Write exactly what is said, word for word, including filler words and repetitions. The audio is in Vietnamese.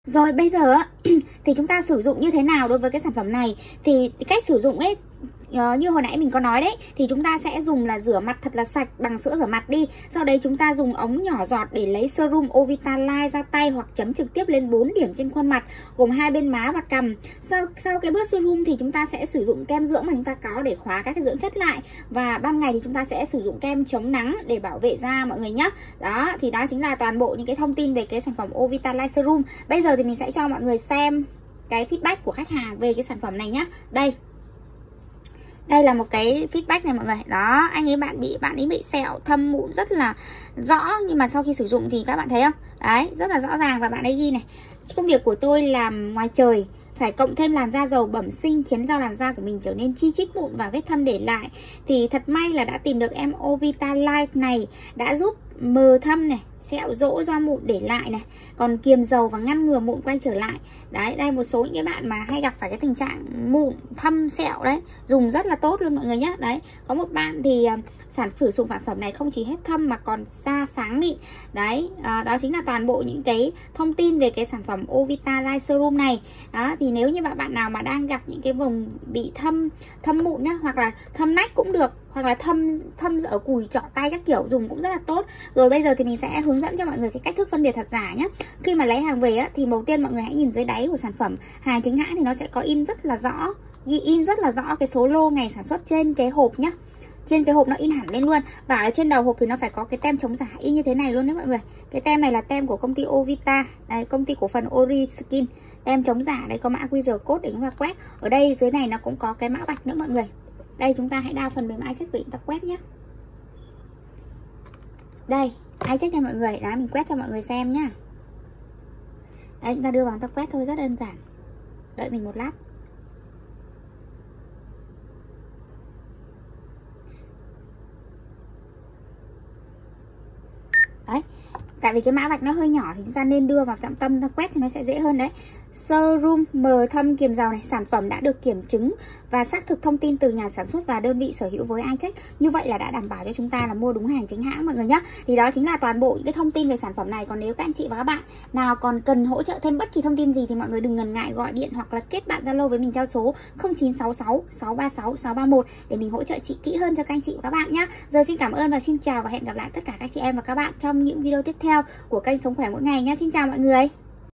Rồi bây giờ thì chúng ta sử dụng như thế nào đối với cái sản phẩm này? Thì cách sử dụng ấy, Uh, như hồi nãy mình có nói đấy, thì chúng ta sẽ dùng là rửa mặt thật là sạch bằng sữa rửa mặt đi. Sau đấy chúng ta dùng ống nhỏ giọt để lấy serum Ovitalife ra tay hoặc chấm trực tiếp lên bốn điểm trên khuôn mặt, gồm hai bên má và cằm. Sau, sau cái bước serum thì chúng ta sẽ sử dụng kem dưỡng mà chúng ta có để khóa các cái dưỡng chất lại. Và ban ngày thì chúng ta sẽ sử dụng kem chống nắng để bảo vệ da mọi người nhé. Đó, thì đó chính là toàn bộ những cái thông tin về cái sản phẩm Ovitalife Serum. Bây giờ thì mình sẽ cho mọi người xem cái feedback của khách hàng về cái sản phẩm này nhé. Đây. Đây là một cái feedback này mọi người. Đó, anh ấy bạn bị bạn ấy bị sẹo thâm mụn rất là rõ, nhưng mà sau khi sử dụng thì các bạn thấy không? Đấy, rất là rõ ràng. Và bạn ấy ghi này: công việc của tôi làm ngoài trời, phải cộng thêm làn da dầu bẩm sinh khiến cho làn da của mình trở nên chi chít mụn và vết thâm để lại. Thì thật may là đã tìm được em Ovitalife này, đã giúp mờ thâm này, sẹo rỗ do mụn để lại này, còn kiềm dầu và ngăn ngừa mụn quay trở lại. Đấy, đây một số những cái bạn mà hay gặp phải cái tình trạng mụn thâm sẹo đấy, dùng rất là tốt luôn mọi người nhé. Đấy, có một bạn thì uh, sản sử dụng sản phẩm này không chỉ hết thâm mà còn da sáng mịn. Đấy, uh, đó chính là toàn bộ những cái thông tin về cái sản phẩm Ovitalife Serum này. Đó, thì nếu như bạn nào mà đang gặp những cái vùng bị thâm thâm mụn nhá, hoặc là thâm nách cũng được, hoặc là thâm thâm ở cùi trỏ tay các kiểu, dùng cũng rất là tốt. Rồi bây giờ thì mình sẽ hướng dẫn cho mọi người cái cách thức phân biệt thật giả nhé. Khi mà lấy hàng về á, thì đầu tiên mọi người hãy nhìn dưới đáy của sản phẩm. Hàng chính hãng thì nó sẽ có in rất là rõ, ghi in rất là rõ cái số lô ngày sản xuất trên cái hộp nhá. Trên cái hộp nó in hẳn lên luôn. Và ở trên đầu hộp thì nó phải có cái tem chống giả in như thế này luôn đấy mọi người. Cái tem này là tem của công ty Ovita, đây, công ty cổ phần Ori Skin. Tem chống giả, đây có mã quy rờ code để chúng ta quét. Ở đây dưới này nó cũng có cái mã vạch nữa mọi người. Đây, chúng ta hãy đao phần mềm iCheck để chúng ta quét nhé. Đây, iCheck cho mọi người. Đó, mình quét cho mọi người xem nhá. Đấy, chúng ta đưa vào chúng ta quét thôi, rất đơn giản. Đợi mình một lát. Đấy, tại vì cái mã vạch nó hơi nhỏ thì chúng ta nên đưa vào trọng tâm, ta quét thì nó sẽ dễ hơn đấy. Serum mờ thâm kiềm dầu này, sản phẩm đã được kiểm chứng và xác thực thông tin từ nhà sản xuất và đơn vị sở hữu với iCheck. Như vậy là đã đảm bảo cho chúng ta là mua đúng hàng chính hãng mọi người nhé. Thì đó chính là toàn bộ những cái thông tin về sản phẩm này. Còn nếu các anh chị và các bạn nào còn cần hỗ trợ thêm bất kỳ thông tin gì thì mọi người đừng ngần ngại gọi điện hoặc là kết bạn Zalo với mình theo số không chín sáu sáu sáu ba sáu sáu ba một để mình hỗ trợ chị kỹ hơn cho các anh chị và các bạn nhé. Giờ xin cảm ơn và xin chào và hẹn gặp lại tất cả các chị em và các bạn trong những video tiếp theo của kênh Sống Khỏe Mỗi Ngày nhé. Xin chào mọi người.